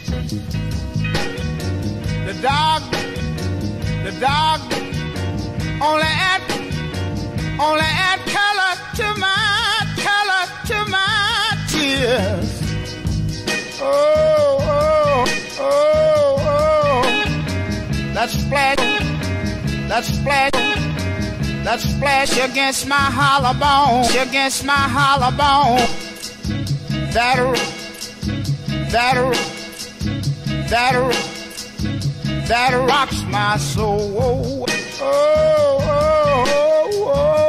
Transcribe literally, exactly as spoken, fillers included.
The dog, the dog only add, only add color to my, color to my tears. Oh, oh, oh, oh. That splash, that splash, that splash against my hollow bone, against my hollow bone. That, that, that, that rocks my soul. Oh, oh, oh, oh.